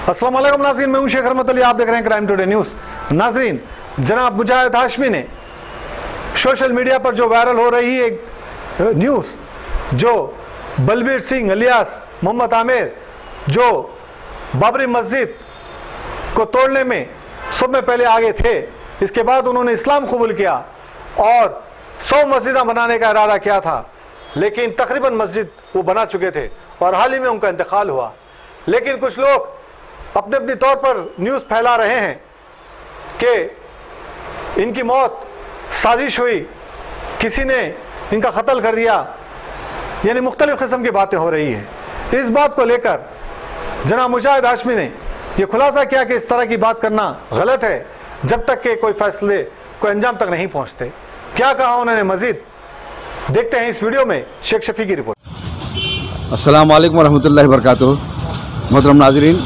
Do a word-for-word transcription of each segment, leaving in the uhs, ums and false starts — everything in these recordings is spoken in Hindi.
अस्सलाम वालेकुम नाज़रीन, मैं हूं शेख रहमत अली, आप देख रहे हैं क्राइम टुडे न्यूज़। नाज़रीन, जनाब मुजाहिद हाशमी ने सोशल मीडिया पर जो वायरल हो रही एक न्यूज़, जो बलबीर सिंह अलियास मोहम्मद आमिर जो बाबरी मस्जिद को तोड़ने में सब में पहले आगे थे, इसके बाद उन्होंने इस्लाम कबूल किया और सौ मस्जिदा बनाने का इरादा किया था, लेकिन तकरीबन मस्जिद वो बना चुके थे और हाल ही में उनका इंतकाल हुआ। लेकिन कुछ लोग अपने अपने तौर पर न्यूज़ फैला रहे हैं कि इनकी मौत साजिश हुई, किसी ने इनका कत्ल कर दिया, यानी मुख्तलिफ किस्म की बातें हो रही हैं। इस बात को लेकर जनाब मुजाहिद हाशमी ने यह खुलासा किया कि इस तरह की बात करना गलत है जब तक के कोई फैसले कोई अंजाम तक नहीं पहुंचते। क्या कहा उन्होंने मजीद, देखते हैं इस वीडियो में। शेख शफी की रिपोर्ट। अस्सलाम वालेकुम रहमतुल्लाहि व बरकातुहू। मोहतरम नाज़रीन,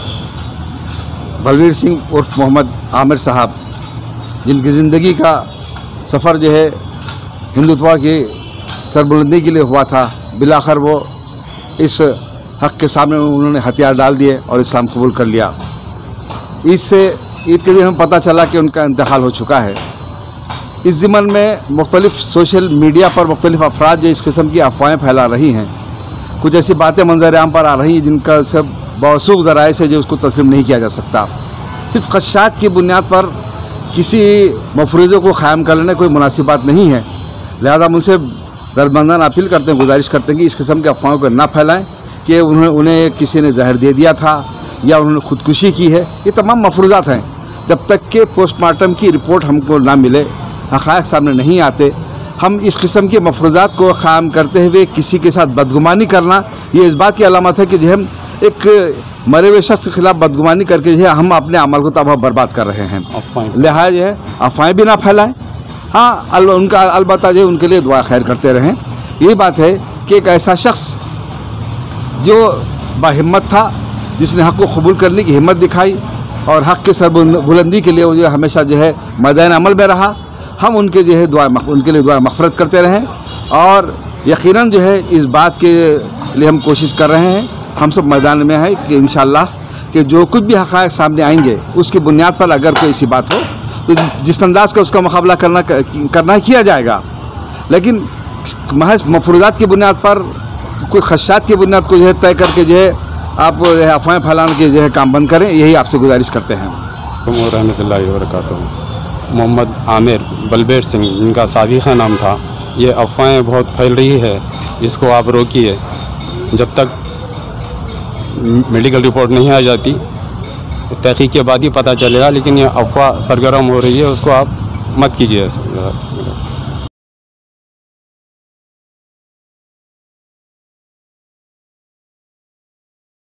बलबीर सिंह उर्फ मोहम्मद आमिर साहब, जिनकी ज़िंदगी का सफ़र जो है हिंदुत्व की सरबुलंदी के लिए हुआ था, बिलाखिर वो इस हक़ के सामने उन्होंने हथियार डाल दिए और इस्लाम कबूल कर लिया। इससे ईद के दिन हमें पता चला कि उनका इंतकाल हो चुका है। इस ज़िमन में मुख्तलिफ़ सोशल मीडिया पर मुख्तलिफ़ अफराद जो इस किस्म की अफवाहें फैला रही हैं, कुछ ऐसी बातें मंजर आम पर आ रही हैं जिनका सब बावसूख ज़राए से जो उसको तस्लीम नहीं किया जा सकता। सिर्फ खदशात की बुनियाद पर किसी मफरूज़े को क़ायम कर लेना कोई मुनासिब बात नहीं है। लिहाजा हम उनसे दरबंदान अपील करते हैं, गुजारिश करते हैं कि इस किस्म के अफवाहों को ना फैलाएँ कि उन्हें उन्हें किसी ने जहर दे दिया था या उन्होंने खुदकुशी की है। ये तमाम मफरूज़ात हैं, जब तक कि पोस्टमार्टम की रिपोर्ट हमको ना मिले, हक़ाइक़ सामने नहीं आते, हम इस किस्म के मफरूज़ात को क़ायम करते हुए किसी के साथ बदगुमानी करना, ये इस बात की अलामत है कि जो हम एक मरे हुए शख्स के खिलाफ बदगुमानी करके जो है हम अपने अमल को तबाह बर्बाद कर रहे हैं। लिहाजा जो है अफवाहें भी ना फैलाएँ। हाँ, अल, उनका अलबत्ता जो उनके लिए दुआ खैर करते रहें। यही बात है कि एक ऐसा शख्स जो बाहिम्मत था, जिसने हक़ को कबूल करने की हिम्मत दिखाई और हक़ के सरबुलंदी के लिए वो जो हमेशा जो है मैदान अमल में रहा, हम उनके जो है दुआ उनके लिए दुआ मग़फ़िरत करते रहें। और यकीनन जो है इस बात के लिए हम कोशिश कर रहे हैं, हम सब मैदान में हैं कि इंशाअल्लाह कि जो कुछ भी हक़ाइक़ सामने आएंगे उसकी बुनियाद पर अगर कोई ऐसी बात हो तो जिस अंदाज़ का उसका मुकाबला करना करना किया जाएगा। लेकिन महज मफरूज़ात की बुनियाद पर, कोई खदशात की बुनियाद को जो है तय करके जो है आप अफवाहें फैलाने के जो है काम बंद करें, यही आपसे गुजारिश करते हैं। रहमतुल्लाहि व बरकातुहू। मोहम्मद आमिर बलबीर सिंह, इनका साबिक़ा नाम था, ये अफवाहें बहुत फैल रही है, इसको आप रोकिए। जब तक मेडिकल रिपोर्ट नहीं आ जाती, तहक़ीक़ के बाद ही पता चलेगा, लेकिन ये अफवाह सरगर्म हो रही है, उसको आप मत कीजिए।